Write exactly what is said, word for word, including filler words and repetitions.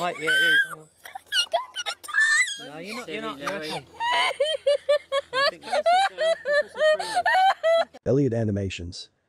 might be, it is. I think I'm gonna die! No, you're not, you're not, you're okay. Elliot Animations.